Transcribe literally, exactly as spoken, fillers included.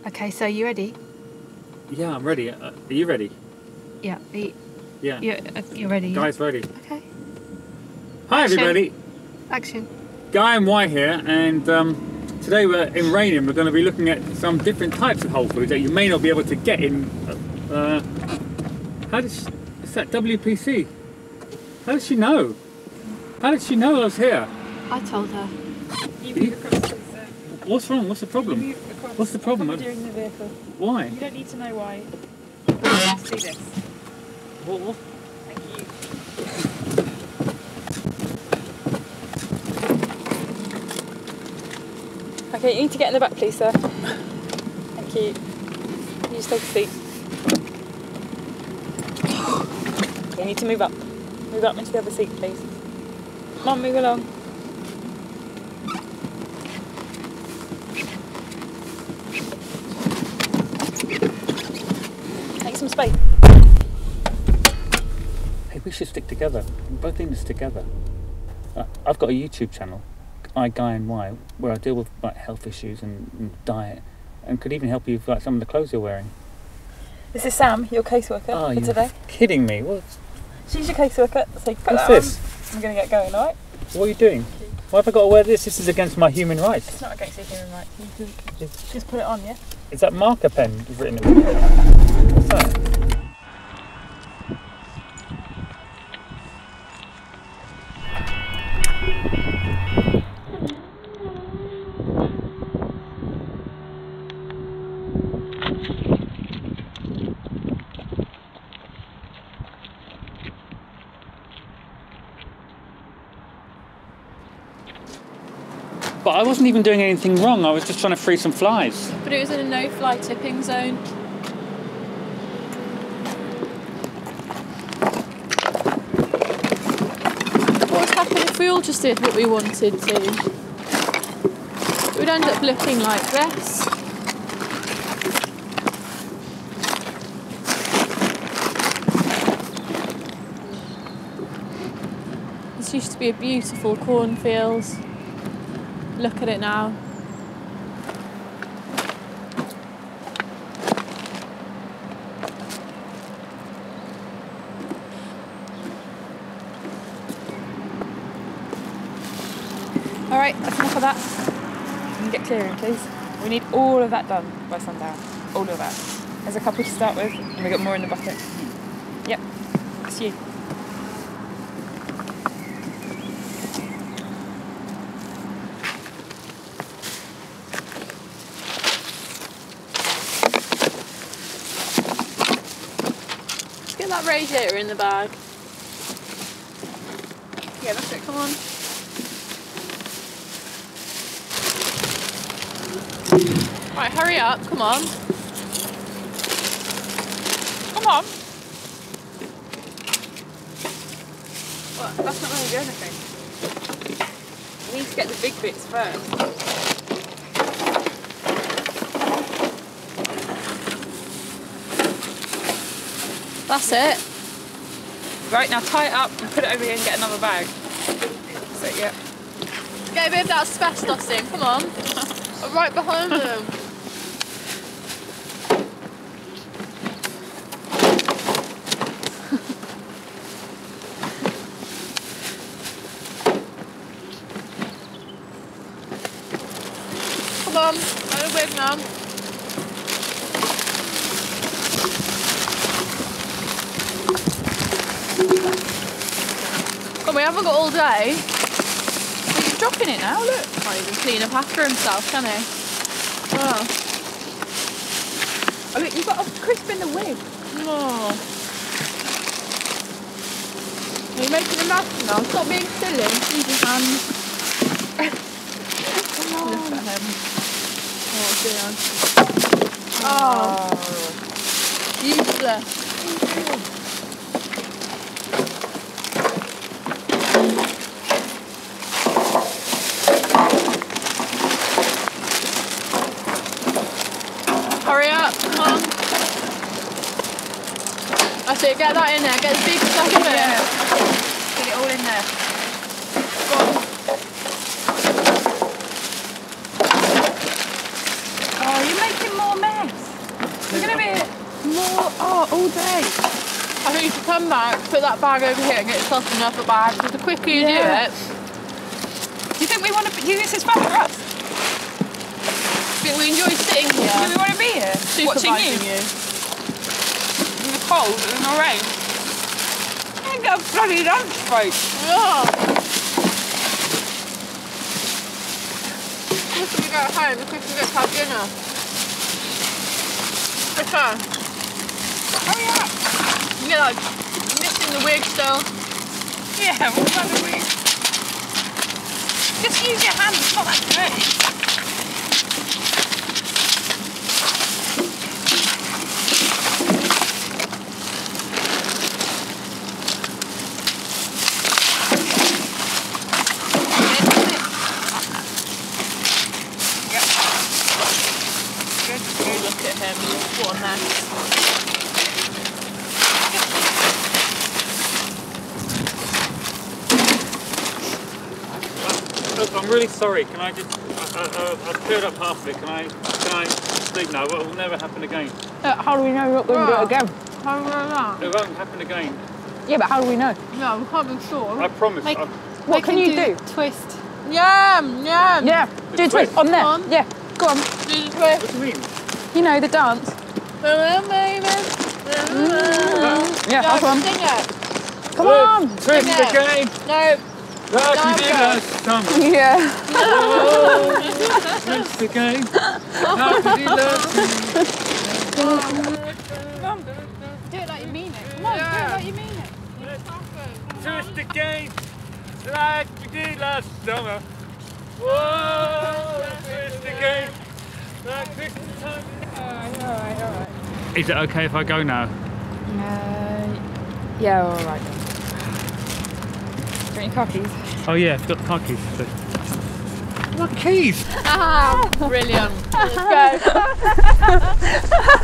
Okay, so you ready? Yeah, I'm ready. Uh, are you ready? Yeah. Are you, Yeah. you're, uh, you're ready? Guy's ready. Okay. Hi Action. everybody. Action. Guy and Y here, and um, today we're in Rainham. We're going to be looking at some different types of Whole Foods that you may not be able to get in. Uh, how did she, it's that W P C? How did she know? How did she know I was here? I told her. You move across, please, sir. What's wrong? What's the problem? You move across. What's the problem? Commandeering the vehicle. Why? You don't need to know why. Let's do this. What, what? Thank you. Okay, you need to get in the back, please, sir. Thank you. You just take a seat. You need to move up. Move up into the other seat, please. Come on, move along. Take some space. Hey, we should stick together. We both need to stick together. Uh, I've got a YouTube channel, I Guy and Y, where I deal with like health issues and, and diet, and could even help you with like some of the clothes you're wearing. This is Sam, your caseworker Oh, for you're today. kidding me? What? She's your caseworker, so put What's that this? on. I'm going to get going, alright? What are you doing? Why have I got to wear this? This is against my human rights. It's not against your human rights. You can just put it on, yeah? Is that marker pen written in it? What's that? But I wasn't even doing anything wrong. I was just trying to free some flies. But it was in a no-fly tipping zone. What would happen if we all just did what we wanted to? It would end up looking like this. This used to be a beautiful cornfield. Look at it now. Alright, that's enough of that. You can get clearing, please. We need all of that done by sundown. All of that. There's a couple to start with, and we've got more in the bucket. Yep, it's you. Get that radiator in the bag. Yeah, that's it. Come on. Right, hurry up. Come on. Come on! Well, that's not going to do anything. We need to get the big bits first. That's it. Right, now tie it up and put it over here and get another bag. That's it, yeah. Get a bit of that asbestos in. Come on. I'm right behind them. Come on. Out of the way now. Well, we haven't got all day. He's dropping it now, look. Can't even clean up after himself, can he? Oh. Oh, look, you've got a crisp in the wig. Oh. Are you making a mess now? Stop being silly. Use your hands. Come on. Look at him. Oh dear. Oh. Oh. Useless. Hurry up, come on. That's it, get that in there, get the big stuff in there. Yeah. Get it all in there. Go on. Oh, you're making more mess. We're going to be more oh, all day. I think you should come back, put that bag over here and get yourself another bag, because the quicker you Yeah. do it, Do you think we want to be, do you think this is fun for us? I think we enjoy sitting Do here, we want to be here? Watching you? supervising you. In the cold and in the rain. I ain't got a bloody lunch break. Yeah. The quicker we get home, the quicker we get to have dinner. Quicker. Oh yeah. You get like missing the wig still. Yeah, what about the week? Just use your hands, it's not that dirty. Oh, look at him, what a mess. Look, I'm really sorry. Can I just? I, I, I've cleared up half of it. Can I? Can I speak now? It will never happen again. Uh, how do we know we're not going to do it again? How do we know that? It won't happen again. Yeah, but how do we know? No, we can't be sure. I promise. Like- I, What can you do? Twist. Yeah, yeah. Yeah, do a twist on there. Go on. Yeah, go on. Do the twist. what do you mean? You know the dance. Baby. Yeah, that's one. Sing it. Come on. Twist Sing it. again. No. Like we did Okay. last summer. Yeah. Oh, twist again. Like we did last summer. Do it like you mean it. Come on, do it like you mean it. Twist again. Like we did last summer. Whoa, twist again. Like Christmas time. Alright, alright, alright. Is it okay if I go now? Uh, yeah, alright. Do you want your car keys? Oh yeah, I've got car keys. So. My keys! Ah, brilliant. Let's go.